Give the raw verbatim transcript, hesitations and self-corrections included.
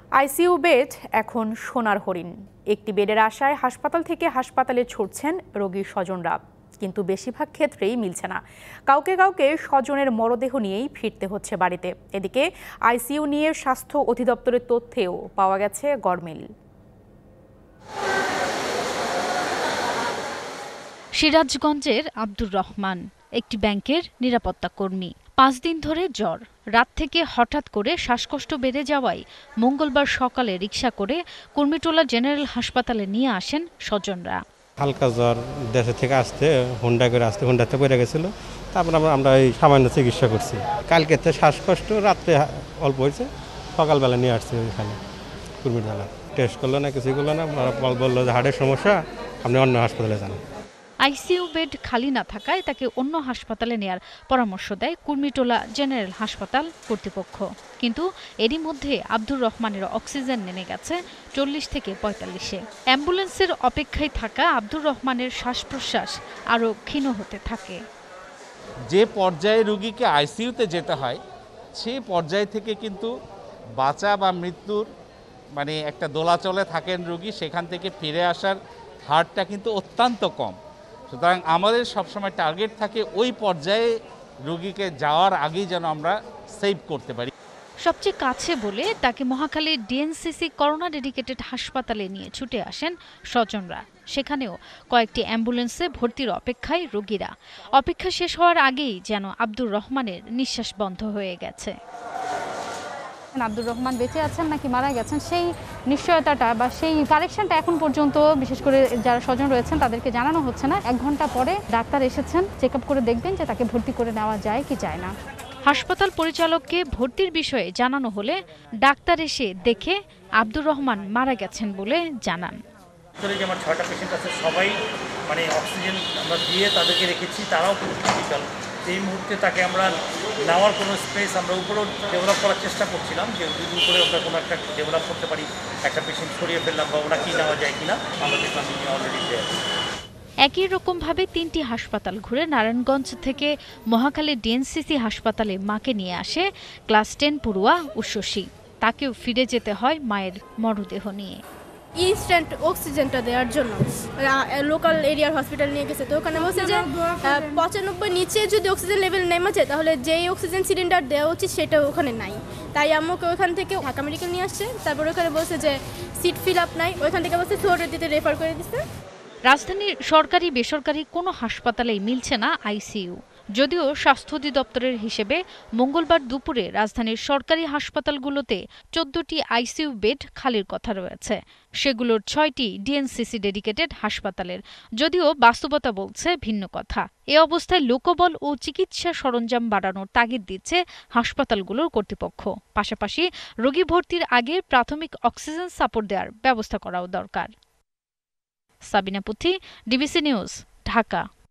ICU bed এখন সোনার হরিণ। একটি বেডের আশায় হাসপাতাল থেকে হাসপাতালে ছুটছেন রোগীর স্বজনরা, কিন্তু বেশিরভাগ ক্ষেত্রেই মিলছে না। কাউকে কাউকে স্বজনের মরদেহ নিয়েই ফিরতে হচ্ছে বাড়িতে। এদিকে আইসিইউ নিয়ে স্বাস্থ্য অধিদপ্তরের তথ্যেও পাওয়া গেছে গরমিল। সিরাজগঞ্জের আব্দুর রহমান একটি ব্যাংকের নিরাপত্তা কর্মী। পাঁচ দিন ধরে জ্বর, রাত থেকে হঠাৎ করে শ্বাসকষ্ট বেড়ে যাওয়ায় মঙ্গলবার সকালে রিকশা করে কুর্মিটোলা জেনারেল হাসপাতালে নিয়ে আসেন স্বজনরা। হালকা জ্বর, দেশে থেকে আসতে হুন্ডা করে আসতে হুন্ডাতে পড়ে গেছিল। তারপর আমরা আমরা এই সামান্য চিকিৎসা করছি। কালকে তো শ্বাসকষ্ট, রাত্রে অল্প হয়েছে, সকালবেলা নিয়ে আসছি ওইখানে কুর্মিটোলা। টেস্ট করলো না, কিছুই করলো না, বললো যে হার্টের সমস্যা, আপনি অন্য হাসপাতালে যান। আইসিইউ বেড খালি না থাকায় তাকে অন্য হাসপাতালে নেয়ার পরামর্শ দেয় কুর্মিটোলা জেনারেল হাসপাতাল কর্তৃপক্ষ। কিন্তু এরই মধ্যে আব্দুর রহমানের অক্সিজেন নেমে গেছে চল্লিশ থেকে পঁয়তাল্লিশে। অ্যাম্বুলেন্সের অপেক্ষায় থাকা আব্দুর রহমানের শ্বাস প্রশ্বাস আরও ক্ষীণ হতে থাকে। যে পর্যায়ে রোগীকে আইসিইউতে যেতে হয়, সেই পর্যায় থেকে কিন্তু বাঁচা বা মৃত্যুর মানে একটা দোলাচলে থাকেন রোগী, সেখান থেকে ফিরে আসার হারটা কিন্তু অত্যন্ত কম। সুতরাং আমাদের সবসময় টার্গেট থাকে ওই পর্যায়ে রোগীকে যাওয়ার আগেই যেন আমরা সেভ করতে পারি। সবচেয়ে কাছে বলে তাকে মহাখালীর ডিএনসিসি করোনা ডেডিকেটেড হাসপাতালে নিয়ে ছুটে আসেন স্বজনরা। সেখানেও কয়েকটি অ্যাম্বুলেন্সে ভর্তির অপেক্ষায় রোগীরা। অপেক্ষা শেষ হওয়ার আগেই যেন আব্দুর রহমানের নিঃশ্বাস বন্ধ হয়ে গেছে। আব্দুর রহমান বেঁচে আছেন নাকি মারা গেছেন, সেই নিশ্চয়তাটা বা সেই কারেকশনটা এখন পর্যন্ত বিশেষ করে যারা স্বজন রয়েছেন তাদেরকে জানানো হচ্ছে না। এক ঘন্টা পরে ডাক্তার এসেছেন, চেক আপ করে দেখবেন যে তাকে ভর্তি করে নেওয়া যায় কি যায় না। হাসপাতাল পরিচালককে ভর্তির বিষয়ে জানানো হলে ডাক্তার এসে দেখে আব্দুর রহমান মারা গেছেন বলে জানান। আমার ছয়টা পেশেন্ট আছে, সবাই মানে অক্সিজেন আমরা দিয়ে তাদেরকে রেখেছি, তারাও খুব ক্রিটিক্যাল। এই মুহূর্তে তাকে আমরা নেওয়ার কোনো স্পেস আমরা উপরেও ডেভেলপ করার চেষ্টা করছিলাম, যে যদি উপরে আমরা কোনো একটা ডেভেলপ করতে পারি, একটা পেশেন্ট সরিয়ে ফেললাম বা ওরা কি নেওয়া যায় কিনা, আমরা দেখলাম অলরেডি দেয়। একই রকমভাবে তিনটি হাসপাতাল ঘুরে নারায়ণগঞ্জ থেকে মহাখালী ডিএনসিসি হাসপাতালে মাকে নিয়ে আসে ক্লাস টেন পড়ুয়া উষসী। তাকেও ফিরে যেতে হয় মায়ের মরদেহ নিয়ে। ইনস্ট্যান্ট অক্সিজেনটা দেওয়ার জন্য লোকাল এরিয়ার হসপিটাল নিয়ে গেছে, তো ওখানে বলছে যে পঁচানব্বই নিচে যদি অক্সিজেন লেভেল নেমে যায় তাহলে যেই অক্সিজেন সিলিন্ডার দেওয়া উচিত সেটা ওখানে নাই। তাই আম্মুকে ওখান থেকে ঢাকা মেডিকেল নিয়ে আসছে। তারপর ওখানে বলছে যে সিট ফিল আপ নাই, ওইখান থেকে বলছে সোহরাওয়ার্দীতে রেফার করে দিচ্ছে। রাজধানীর সরকারি বেসরকারি কোনো হাসপাতালেই মিলছে না আইসিইউ। যদিও স্বাস্থ্য অধিদপ্তরের হিসেবে মঙ্গলবার দুপুরে রাজধানীর সরকারি হাসপাতালগুলোতে চোদ্দটি আইসিইউ বেড খালির কথা রয়েছে। সেগুলোর ছয়টি ডিএনসিসি ডেডিকেটেড হাসপাতালের, যদিও বাস্তবতা বলছে ভিন্ন কথা। এ অবস্থায় লোকবল ও চিকিৎসা সরঞ্জাম বাড়ানোর তাগিদ দিচ্ছে হাসপাতালগুলোর কর্তৃপক্ষ। পাশাপাশি রোগী ভর্তির আগে প্রাথমিক অক্সিজেন সাপোর্ট দেওয়ার ব্যবস্থা করাও দরকার। সাবিনা পুথি, ডিবিসি নিউজ, ঢাকা।